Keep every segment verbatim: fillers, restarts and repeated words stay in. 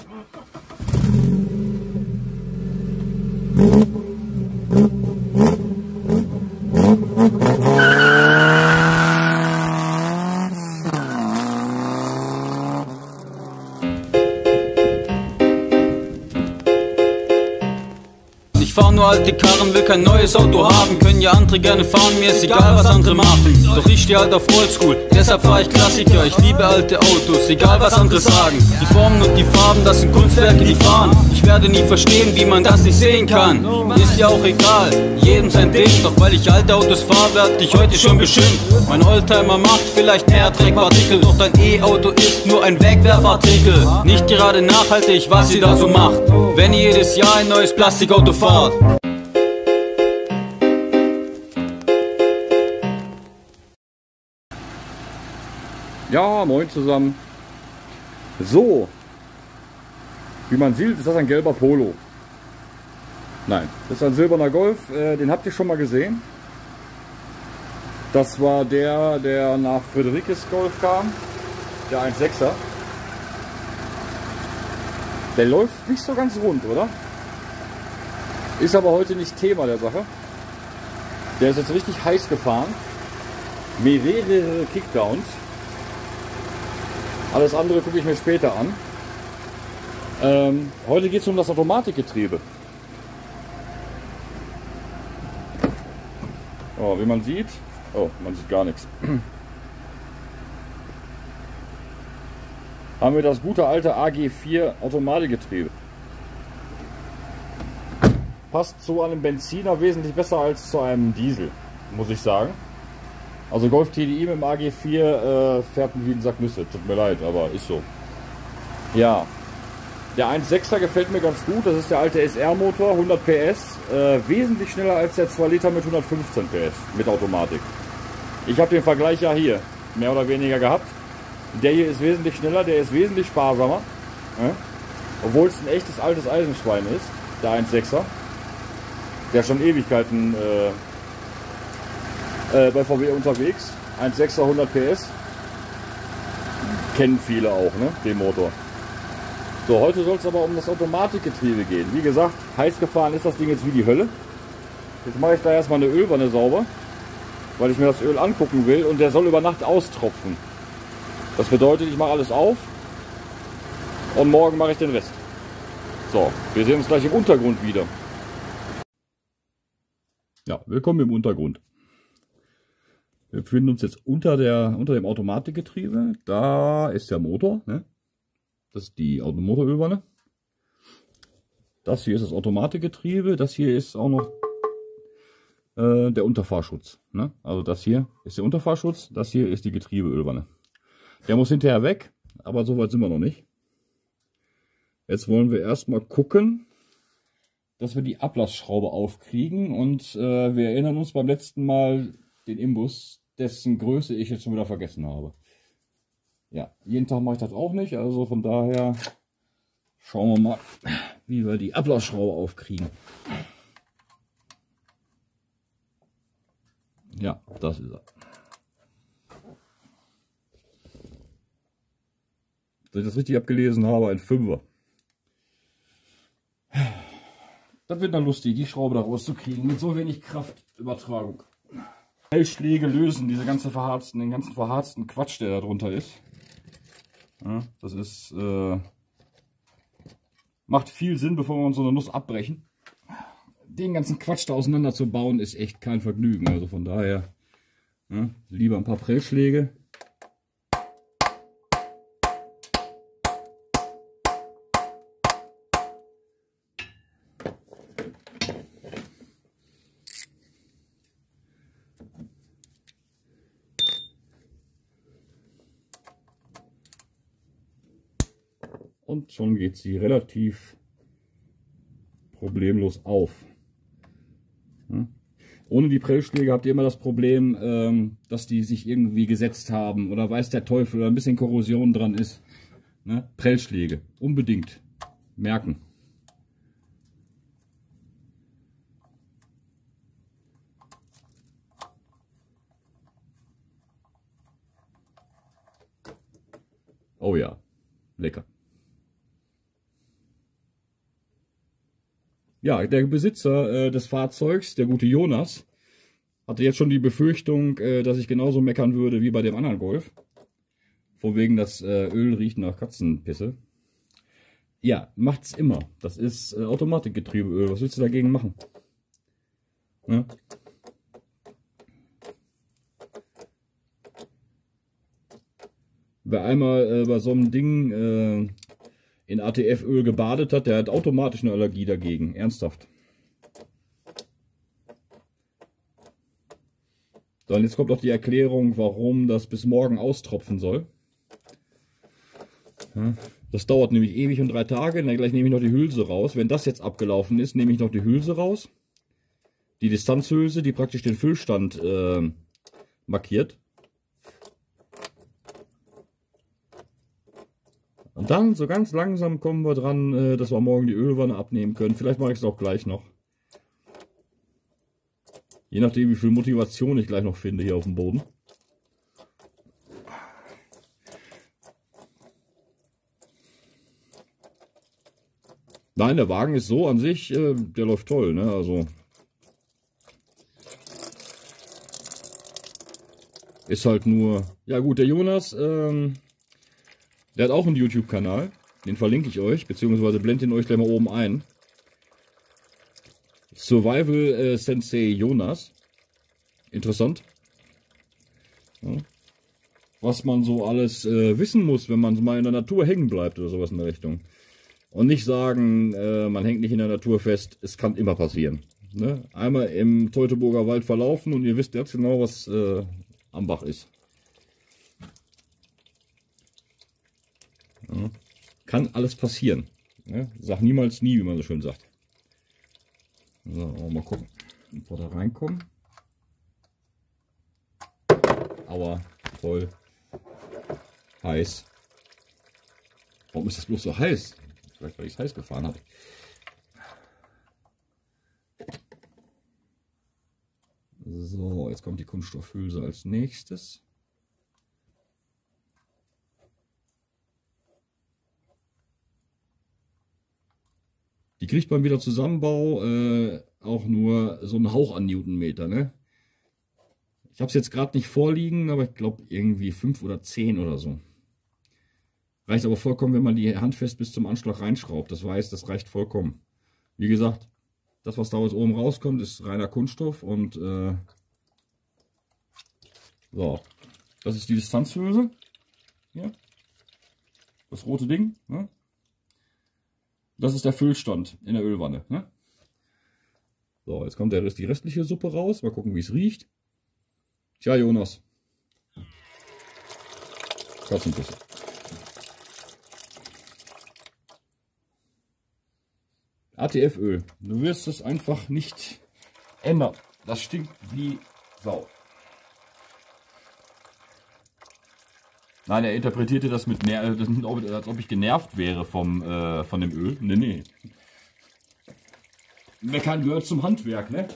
Ich fahr nur alte Karren, will kein neues Auto haben. Können ja andere gerne fahren, mir ist egal was andere machen. Doch ich steh halt auf Oldschool, deshalb fahr ich Klassiker. Ich liebe alte Autos, egal was andere sagen. Die Formen und die Farben, das sind Kunstwerke, die fahren. Ich werde nie verstehen, wie man das nicht sehen kann. Ist ja auch egal, jedem sein Ding. Doch weil ich alte Autos fahr, werd ich heute schon beschimpft. Mein Oldtimer macht vielleicht mehr Dreckpartikel, doch dein E-Auto ist nur ein Wegwerfartikel. Nicht gerade nachhaltig, was ihr da so macht, wenn ihr jedes Jahr ein neues Plastikauto fahrt. Ja, moin zusammen. So, wie man sieht, ist das ein gelber Polo. Nein, das ist ein silberner Golf, äh, den habt ihr schon mal gesehen. Das war der, der nach Friederikes Golf kam, der eins Komma sechser. Der läuft nicht so ganz rund, oder? Ist aber heute nicht Thema der Sache. Der ist jetzt richtig heiß gefahren. Mehrere Kickdowns. Alles andere gucke ich mir später an. Ähm, heute geht es um das Automatikgetriebe. Oh, wie man sieht, oh, man sieht gar nichts. Haben wir das gute alte A G vier Automatikgetriebe. Passt zu einem Benziner wesentlich besser als zu einem Diesel, muss ich sagen. Also Golf T D I mit dem A G vier äh, fährt wie ein Sack Nüsse, tut mir leid, aber ist so. Ja, der eins Komma sechser gefällt mir ganz gut, das ist der alte S R-Motor, hundert P S, äh, wesentlich schneller als der zwei Liter mit hundertfünfzehn P S, mit Automatik. Ich habe den Vergleich ja hier, mehr oder weniger gehabt. Der hier ist wesentlich schneller, der ist wesentlich sparsamer, äh? obwohl es ein echtes altes Eisenschwein ist, der eins Komma sechser. Der ist schon Ewigkeiten äh, äh, bei V W unterwegs, eins Komma sechser hundert P S. Kennen viele auch, ne, den Motor. So, heute soll es aber um das Automatikgetriebe gehen. Wie gesagt, heiß gefahren ist das Ding jetzt wie die Hölle. Jetzt mache ich da erstmal eine Ölwanne sauber, weil ich mir das Öl angucken will und der soll über Nacht austropfen. Das bedeutet, ich mache alles auf und morgen mache ich den Rest. So, wir sehen uns gleich im Untergrund wieder. Ja, willkommen im Untergrund. Wir befinden uns jetzt unter, der, unter dem Automatikgetriebe. Da ist der Motor, ne? Das ist die Motorölwanne. Das hier ist das Automatikgetriebe. Das hier ist auch noch äh, der Unterfahrschutz, ne? Also das hier ist der Unterfahrschutz. Das hier ist die Getriebeölwanne. Der muss hinterher weg, aber so weit sind wir noch nicht. Jetzt wollen wir erstmal gucken, dass wir die Ablassschraube aufkriegen. Und äh, wir erinnern uns beim letzten Mal den Imbus, dessen Größe ich jetzt schon wieder vergessen habe. Ja, jeden Tag mache ich das auch nicht, also von daher schauen wir mal, wie wir die Ablassschraube aufkriegen. Ja, das ist er. Wenn ich das richtig abgelesen habe, ein Fünfer. Das wird dann lustig, die Schraube da rauszukriegen mit so wenig Kraftübertragung. Prellschläge lösen diese ganze verharzten, den ganzen verharzten Quatsch, der da drunter ist. Ja, das ist äh, macht viel Sinn, bevor wir uns so eine Nuss abbrechen. Den ganzen Quatsch da auseinander zu bauen, ist echt kein Vergnügen. Also von daher ja, lieber ein paar Prellschläge. Und schon geht sie relativ problemlos auf. Ja. Ohne die Prellschläge habt ihr immer das Problem, ähm, dass die sich irgendwie gesetzt haben oder weiß der Teufel oder ein bisschen Korrosion dran ist. Ne? Prellschläge, unbedingt merken. Oh ja, lecker. Ja, der Besitzer äh, des Fahrzeugs, der gute Jonas, hatte jetzt schon die Befürchtung, äh, dass ich genauso meckern würde wie bei dem anderen Golf. Von wegen, das äh, Öl riecht nach Katzenpisse. Ja, macht's immer. Das ist äh, Automatikgetriebeöl. Was willst du dagegen machen? Ne? Wer einmal äh, bei so einem Ding äh, in A T F-Öl gebadet hat, der hat automatisch eine Allergie dagegen. Ernsthaft. So, und jetzt kommt auch die Erklärung, warum das bis morgen austropfen soll. Ja, das dauert nämlich ewig und drei Tage. Dann gleich nehme ich noch die Hülse raus. Wenn das jetzt abgelaufen ist, nehme ich noch die Hülse raus. Die Distanzhülse, die praktisch den Füllstand äh, markiert. Und dann so ganz langsam kommen wir dran, äh, dass wir morgen die Ölwanne abnehmen können. Vielleicht mache ich es auch gleich noch. Je nachdem, wie viel Motivation ich gleich noch finde hier auf dem Boden. Nein, der Wagen ist so an sich, äh, der läuft toll, ne? Also ist halt nur, ja gut, der Jonas, ähm, der hat auch einen YouTube-Kanal, den verlinke ich euch, beziehungsweise blende ihn euch gleich mal oben ein. Survival äh, Sensei Jonas. Interessant. Ja. Was man so alles äh, wissen muss, wenn man mal in der Natur hängen bleibt oder sowas in der Richtung. Und nicht sagen, äh, man hängt nicht in der Natur fest, es kann immer passieren. Ne? Einmal im Teutoburger Wald verlaufen und ihr wisst jetzt genau, was äh, am Bach ist. Ja. Kann alles passieren. Ja? Sag niemals nie, wie man so schön sagt. So, mal gucken, ob wir da reinkommen. Aua, voll heiß. Warum ist das bloß so heiß? Vielleicht, weil ich es heiß gefahren habe. So, jetzt kommt die Kunststoffhülse als nächstes. Die kriegt beim Wiederzusammenbau äh, auch nur so einen Hauch an Newtonmeter. Ne? Ich habe es jetzt gerade nicht vorliegen, aber ich glaube irgendwie fünf oder zehn oder so. Reicht aber vollkommen, wenn man die handfest bis zum Anschlag reinschraubt. Das weiß, das reicht vollkommen. Wie gesagt, das, was da aus oben rauskommt, ist reiner Kunststoff. Und äh, so, das ist die Distanzhülse. Hier. Das rote Ding. Ne? Das ist der Füllstand in der Ölwanne. Ne? So, jetzt kommt der Rest, die restliche Suppe raus. Mal gucken, wie es riecht. Tja, Jonas. Katzenpisse. A T F-Öl. Du wirst es einfach nicht ändern. Das stinkt wie Sau. Nein, er interpretierte das mit Ner als ob ich genervt wäre vom, äh, von dem Öl. Nee, nee. Meckern gehört zum Handwerk, ne?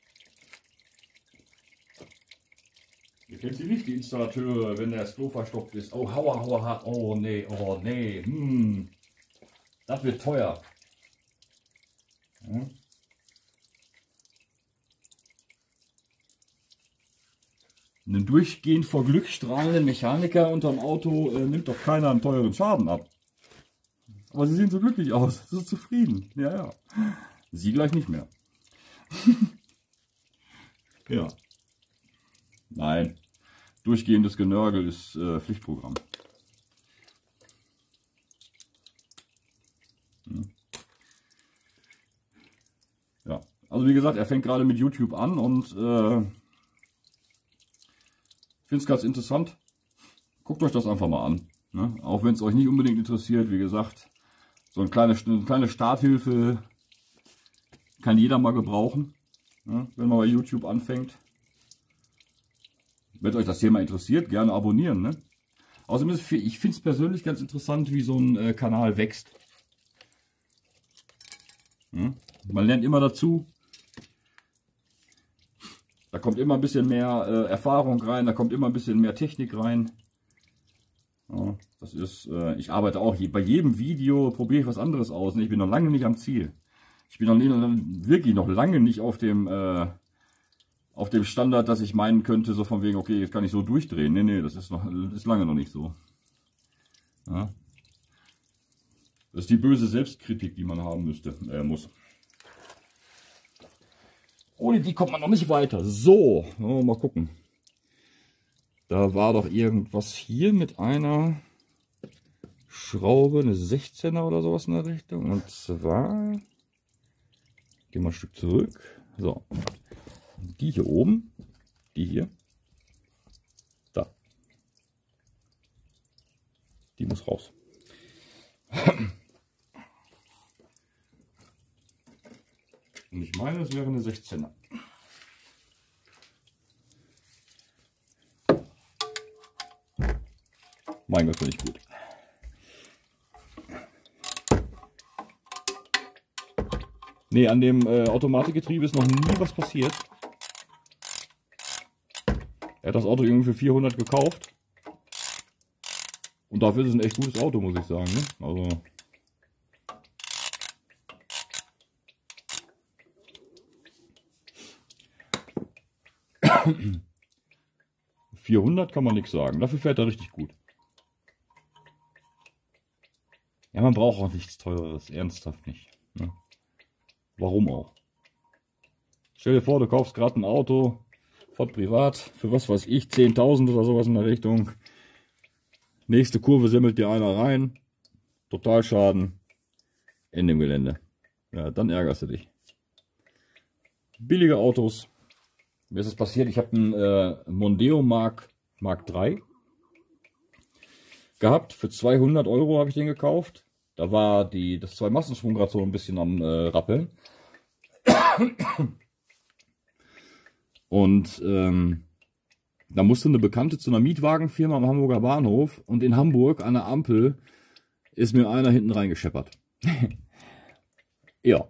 Ihr kennt sie nicht, die Installateure, wenn der Klo verstopft ist. Oh, hauer, hauer, oh, nee, oh, nee. Hm. Das wird teuer. Ja. Einen durchgehend vor Glück strahlenden Mechaniker unterm Auto äh, nimmt doch keiner einen teuren Schaden ab. Aber sie sehen so glücklich aus, so zufrieden. Ja, ja. Sie gleich nicht mehr. Ja. Nein. Durchgehendes Genörgel ist äh, Pflichtprogramm. Hm. Ja. Also wie gesagt, er fängt gerade mit YouTube an und äh, ich finde es ganz interessant. Guckt euch das einfach mal an. Ne? Auch wenn es euch nicht unbedingt interessiert, wie gesagt, so eine kleine, eine kleine Starthilfe kann jeder mal gebrauchen, ne? Wenn man bei YouTube anfängt. Wenn euch das Thema interessiert, gerne abonnieren. Ne? Außerdem ist, ich finde es persönlich ganz interessant, wie so ein äh, Kanal wächst. Ja? Man lernt immer dazu. Da kommt immer ein bisschen mehr äh, Erfahrung rein, da kommt immer ein bisschen mehr Technik rein. Ja, das ist, äh, ich arbeite auch je, bei jedem Video, probiere ich was anderes aus. Ne? Ich bin noch lange nicht am Ziel. Ich bin noch nie, wirklich noch lange nicht auf dem, äh, auf dem Standard, dass ich meinen könnte, so von wegen, okay, jetzt kann ich so durchdrehen. Nee, nee, das ist, noch, ist lange noch nicht so. Ja. Das ist die böse Selbstkritik, die man haben müsste, äh, muss. Ohne die kommt man noch nicht weiter. So, mal gucken. Da war doch irgendwas hier mit einer Schraube, eine sechzehner oder sowas in der Richtung. Und zwar, gehen wir ein Stück zurück. So, die hier oben, die hier, da, die muss raus. Und ich meine, es wäre eine sechzehner. Mein Gott, finde ich gut. Nee, an dem äh, Automatikgetriebe ist noch nie was passiert. Er hat das Auto irgendwie für vierhundert gekauft. Und dafür ist es ein echt gutes Auto, muss ich sagen. Ne? Also vierhundert kann man nichts sagen. Dafür fährt er richtig gut. Ja, man braucht auch nichts Teureres. Ernsthaft nicht. Ne? Warum auch? Stell dir vor, du kaufst gerade ein Auto von privat für was weiß ich, zehntausend oder sowas in der Richtung. Nächste Kurve semmelt dir einer rein. Totalschaden. Ende im Gelände. Ja, dann ärgerst du dich. Billige Autos. Mir ist es passiert, ich habe einen äh, Mondeo Mark, Mark drei gehabt. Für zweihundert Euro habe ich den gekauft. Da war die, das zwei Massenschwung gerade so ein bisschen am äh, Rappeln. Und ähm, da musste eine Bekannte zu einer Mietwagenfirma am Hamburger Bahnhof. Und in Hamburg an der Ampel ist mir einer hinten reingescheppert. Ja.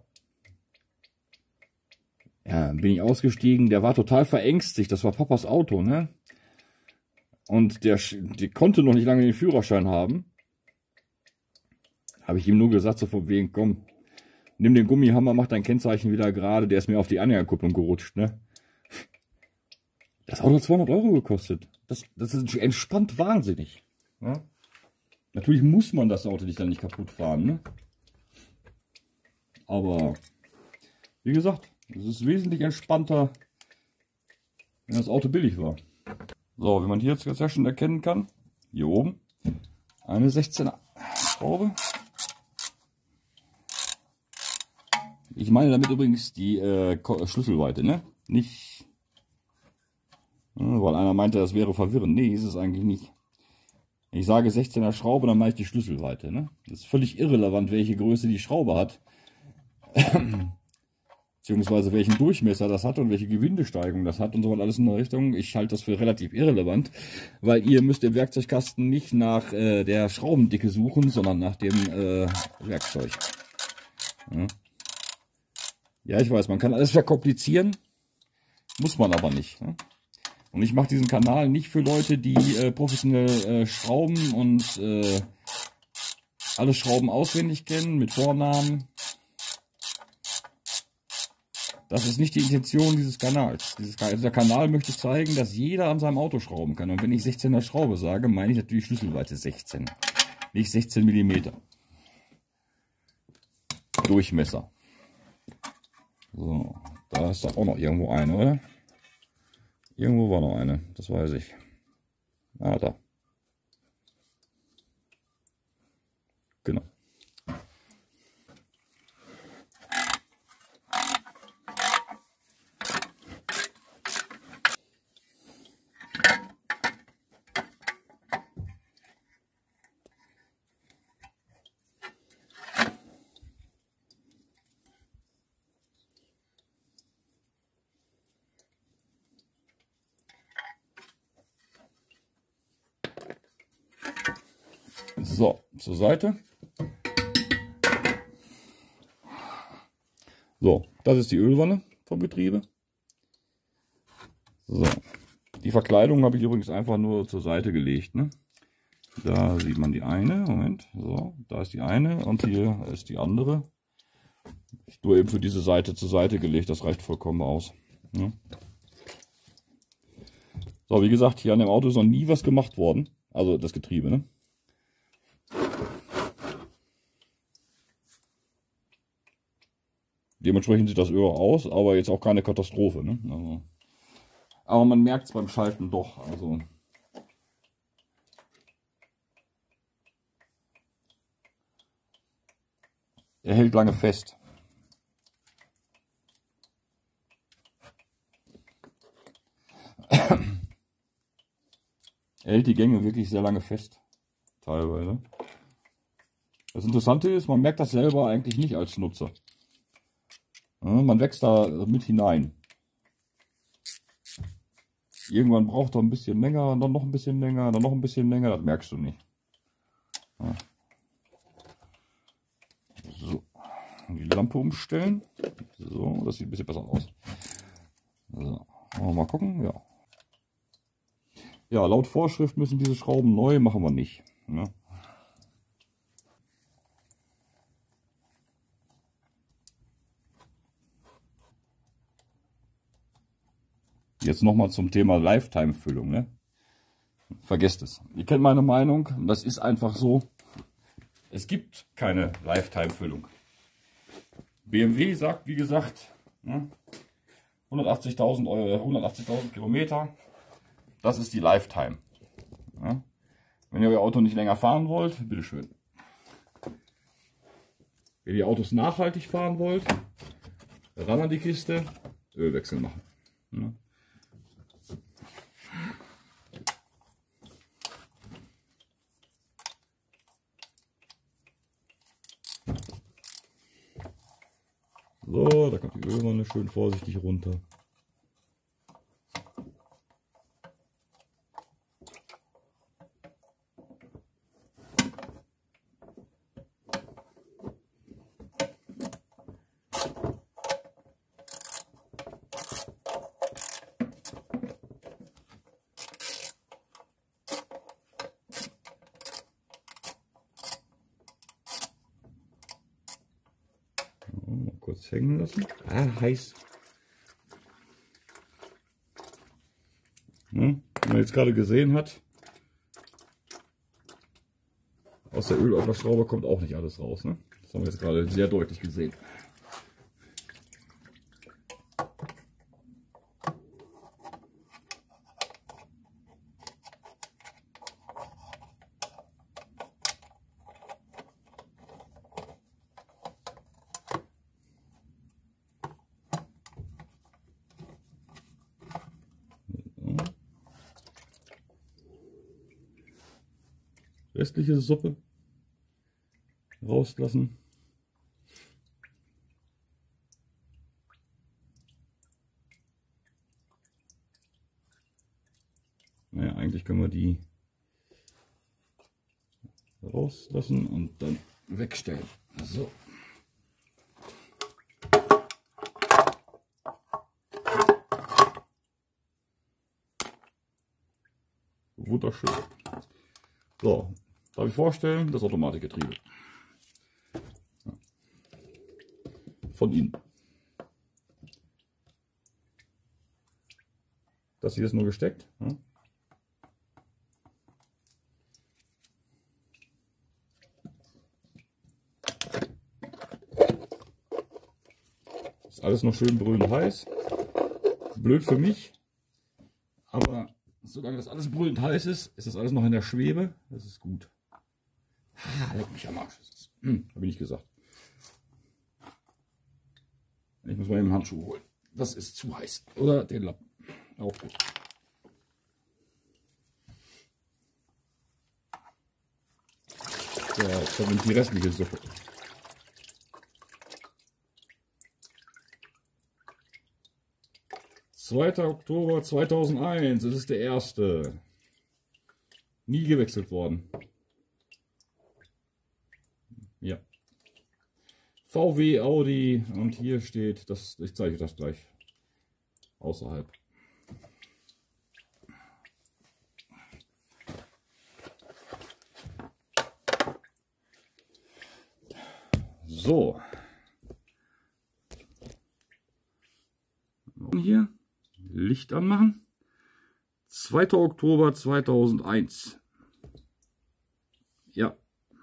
Ja, bin ich ausgestiegen, der war total verängstigt, das war Papas Auto, ne? Und der, der konnte noch nicht lange den Führerschein haben. Habe ich ihm nur gesagt, so von wegen, komm, nimm den Gummihammer, mach dein Kennzeichen wieder gerade, der ist mir auf die Anhängerkupplung gerutscht, ne? Das Auto hat zweihundert Euro gekostet. Das, das ist entspannt wahnsinnig. Ja? Natürlich muss man das Auto nicht dann nicht kaputt fahren, ne? Aber, wie gesagt, es ist wesentlich entspannter, wenn das Auto billig war. So, wie man hier jetzt ja schon erkennen kann, hier oben eine sechzehner Schraube. Ich meine damit übrigens die äh, Schlüsselweite, ne? Nicht, ja, weil einer meinte, das wäre verwirrend. Nee, ist es eigentlich nicht. Ich sage sechzehner Schraube, dann meine ich die Schlüsselweite, ne? Das ist völlig irrelevant, welche Größe die Schraube hat. Beziehungsweise welchen Durchmesser das hat und welche Gewindesteigung das hat und so weiter, alles in der Richtung. Ich halte das für relativ irrelevant, weil ihr müsst im Werkzeugkasten nicht nach äh, der Schraubendicke suchen, sondern nach dem äh, Werkzeug. Ja. Ja, ich weiß, man kann alles verkomplizieren, muss man aber nicht. Ne? Und ich mache diesen Kanal nicht für Leute, die äh, professionell äh, schrauben und äh, alle Schrauben auswendig kennen, mit Vornamen. Das ist nicht die Intention dieses Kanals. Dieses, dieser Kanal möchte zeigen, dass jeder an seinem Auto schrauben kann. Und wenn ich sechzehner Schraube sage, meine ich natürlich Schlüsselweite sechzehn. Nicht sechzehn Millimeter. Durchmesser. So, da ist doch auch noch irgendwo eine, oder? Irgendwo war noch eine, das weiß ich. Ah, da. Genau. So, zur Seite. So, das ist die Ölwanne vom Getriebe. So, die Verkleidung habe ich übrigens einfach nur zur Seite gelegt. Ne? Da sieht man die eine. Moment, so, da ist die eine und hier ist die andere. Ich tue eben für diese Seite zur Seite gelegt, das reicht vollkommen aus. Ja. So, wie gesagt, hier an dem Auto ist noch nie was gemacht worden. Also das Getriebe, ne? Dementsprechend sieht das Öl aus, aber jetzt auch keine Katastrophe, ne? Also, aber man merkt es beim Schalten doch. Also er hält lange fest. Er hält die Gänge wirklich sehr lange fest, teilweise. Das Interessante ist, man merkt das selber eigentlich nicht als Nutzer. Ja, man wächst da mit hinein. Irgendwann braucht er ein bisschen länger, dann noch ein bisschen länger, dann noch ein bisschen länger, das merkst du nicht. Ja. So, die Lampe umstellen. So, das sieht ein bisschen besser aus. So, mal gucken, ja. Ja, laut Vorschrift müssen diese Schrauben neu, machen wir nicht. Ja. Jetzt nochmal zum Thema Lifetime-Füllung. Ne? Vergesst es. Ihr kennt meine Meinung, das ist einfach so. Es gibt keine Lifetime-Füllung. B M W sagt, wie gesagt, ne, hundertachtzigtausend Euro, hundertachtzigtausend Kilometer, das ist die Lifetime. Ja? Wenn ihr euer Auto nicht länger fahren wollt, bitteschön. Wenn ihr Autos nachhaltig fahren wollt, ran an die Kiste, Ölwechsel machen. Ja? So, da kommt die Ölwanne schön vorsichtig runter. Mal kurz hängen lassen. Ah, heiß. Ja, wie man jetzt gerade gesehen hat, aus der Ölauflaufschraube kommt auch nicht alles raus. Ne? Das haben wir jetzt gerade sehr deutlich gesehen. Restliche Suppe rauslassen. Naja, eigentlich können wir die rauslassen und dann wegstellen. So. Wunderschön. So, darf ich vorstellen, das Automatikgetriebe. Von innen. Das hier ist nur gesteckt. Ja. Ist alles noch schön brüllend heiß. Blöd für mich, aber solange das alles brüllend heiß ist, ist das alles noch in der Schwebe. Das ist gut. Ah, leck mich am Arsch. Hm, habe ich nicht gesagt. Ich muss mal eben Handschuh holen. Das ist zu heiß. Oder den Lappen. Auch gut. So, jetzt kommt die restliche Suppe. zweiter Oktober zweitausendeins, das ist der erste. Nie gewechselt worden. Ja. V W, Audi und hier steht, das, ich zeige das gleich außerhalb. So. starten hier. Licht anmachen. zweiter Oktober zweitausendeins. Ja.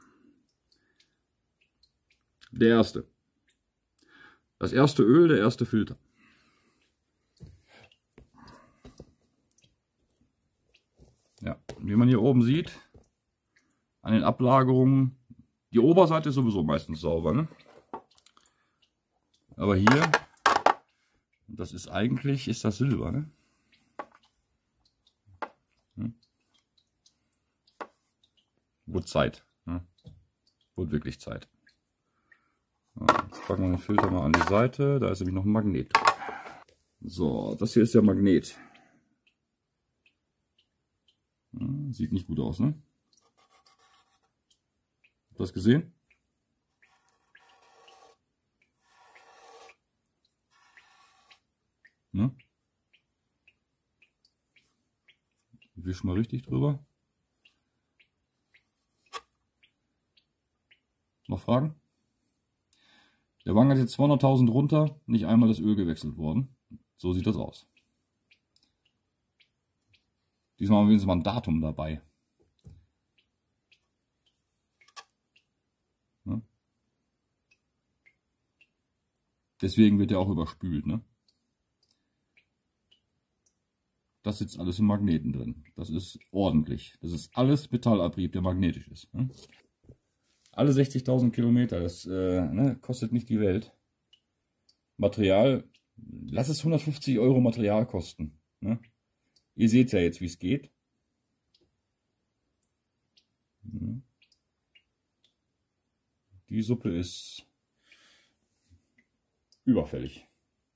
Der erste. Das erste Öl, der erste Filter. Ja, wie man hier oben sieht, an den Ablagerungen, die Oberseite ist sowieso meistens sauber, ne? Aber hier, das ist eigentlich, ist das Silber, ne? Hm. Wurde Zeit, ne? Wurde wirklich Zeit. So, jetzt packen wir den Filter mal an die Seite, da ist nämlich noch ein Magnet. So, das hier ist der Magnet. Ja, sieht nicht gut aus, ne? Habt ihr das gesehen? Ne? Ich wisch mal richtig drüber. Noch Fragen? Der Wagen hat jetzt zweihunderttausend runter, nicht einmal das Öl gewechselt worden. So sieht das aus. Diesmal haben wir wenigstens mal ein Datum dabei. Ne? Deswegen wird er auch überspült. Ne? Das sitzt alles im Magneten drin. Das ist ordentlich. Das ist alles Metallabrieb, der magnetisch ist. Ne? Alle sechzigtausend Kilometer, das äh, ne, kostet nicht die Welt. Material, lass es hundertfünfzig Euro Material kosten. Ne? Ihr seht ja jetzt, wie es geht. Die Suppe ist überfällig.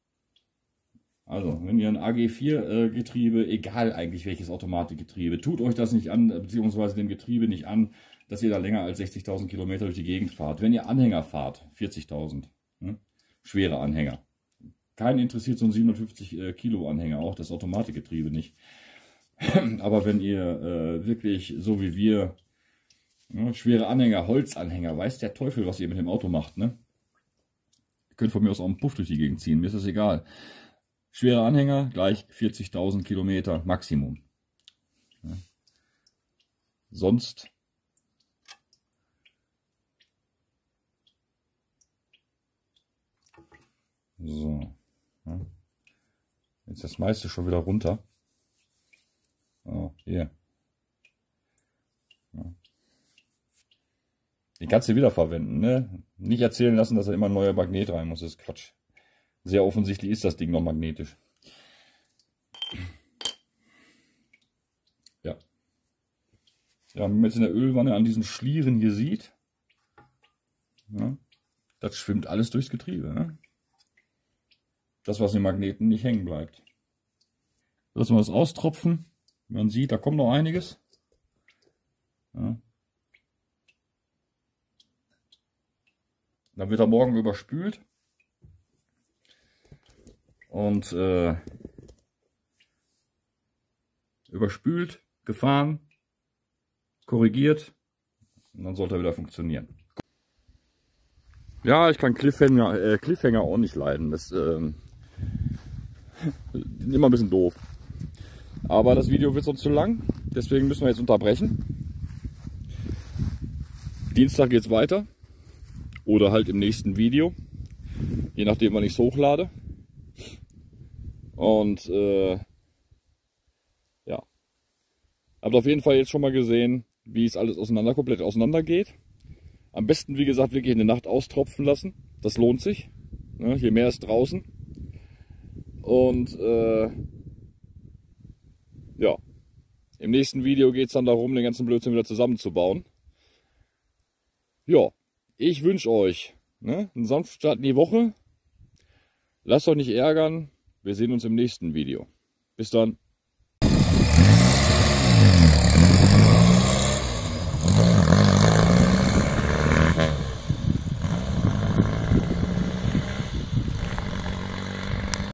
Also, wenn ihr ein A G vier Getriebe, egal eigentlich welches Automatikgetriebe, tut euch das nicht an, beziehungsweise dem Getriebe nicht an, dass ihr da länger als sechzigtausend Kilometer durch die Gegend fahrt. Wenn ihr Anhänger fahrt, vierzigtausend, ne? Schwere Anhänger. Keinen interessiert so ein siebenundfünfzig Kilo Anhänger, auch das Automatikgetriebe nicht. Aber wenn ihr äh, wirklich, so wie wir, ne, schwere Anhänger, Holzanhänger, weiß der Teufel, was ihr mit dem Auto macht, ne? Ihr könnt von mir aus auch einen Puff durch die Gegend ziehen, mir ist das egal. Schwere Anhänger gleich vierzigtausend Kilometer Maximum. Ja. Sonst so. Ja. Jetzt das meiste schon wieder runter. Oh, hier. Ja. Den kannst du wiederverwenden, ne? Nicht erzählen lassen, dass da immer ein neuer Magnet rein muss, das ist Quatsch. Sehr offensichtlich ist das Ding noch magnetisch. Ja. Ja, wenn man jetzt in der Ölwanne an diesen Schlieren hier sieht, ja, das schwimmt alles durchs Getriebe, ne? Das, was im Magneten nicht hängen bleibt. Lassen wir das austropfen. Man sieht, da kommt noch einiges. Ja. Dann wird er morgen überspült. Und äh, überspült, gefahren, korrigiert. Und dann sollte er wieder funktionieren. Ja, ich kann Cliffhanger, äh, Cliffhanger auch nicht leiden. Das ähm, ist immer ein bisschen doof. Aber das Video wird sonst zu lang. Deswegen müssen wir jetzt unterbrechen. Dienstag geht es weiter. Oder halt im nächsten Video. Je nachdem, wann ich es hochlade. Und äh, ja. Habt auf jeden Fall jetzt schon mal gesehen, wie es alles auseinander, komplett auseinander geht. Am besten, wie gesagt, wirklich in der Nacht austropfen lassen. Das lohnt sich. Ne? Je mehr ist draußen. Und äh, ja. Im nächsten Video geht es dann darum, den ganzen Blödsinn wieder zusammenzubauen. Ja. Ich wünsche euch, ne, einen sanften Start in die Woche. Lasst euch nicht ärgern. Wir sehen uns im nächsten Video. Bis dann.